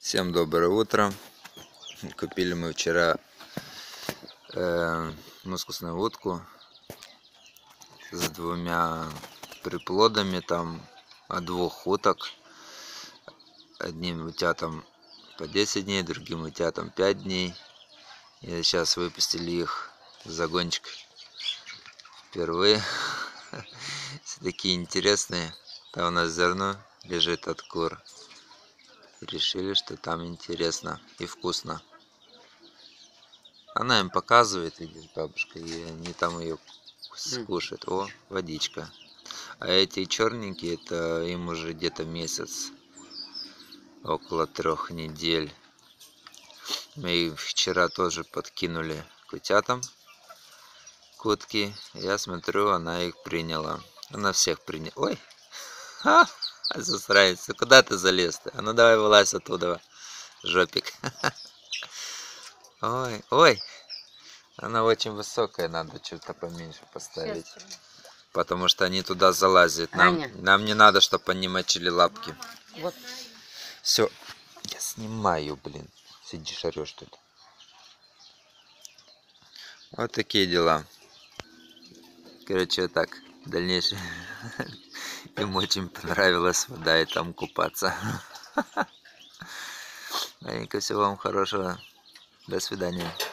Всем доброе утро. Купили мы вчера мускусную утку с двумя приплодами, там от двух уток. Одним утятам по 10 дней, другим утятам 5 дней. И сейчас выпустили их в загончик впервые. Все такие интересные. Там у нас зерно лежит от кур. Решили, что там интересно и вкусно. Она им показывает, видишь, бабушка, и они там ее скушают. О, водичка. А эти черненькие, это им уже где-то месяц, около 3 недель. Мы их вчера тоже подкинули к утятам, к утке. Я смотрю, она их приняла. Она всех приняла. Ой, засранец, куда ты залез-то? А ну давай вылазь оттуда, жопик. Ой, ой. Она очень высокая, надо что-то поменьше поставить. Потому что они туда залазят. Нам не надо, чтобы они мочили лапки. Вот. Все, я снимаю, блин. Сидишь, орешь тут. Вот такие дела. Короче, вот так. Дальнейшее. Им очень понравилась вода и там купаться. Маленько, всего вам хорошего. До свидания.